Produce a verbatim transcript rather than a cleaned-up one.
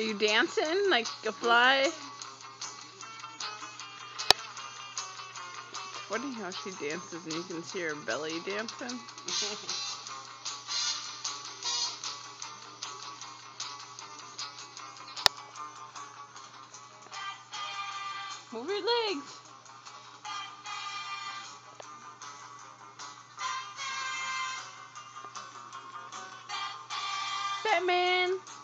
Are you dancing like a fly? It's funny how she dances and you can see her belly dancing. Move your legs. Batman.